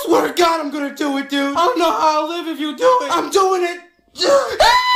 swear to God I'm gonna do it, dude. I don't know how I'll live if you do it. I'm doing it.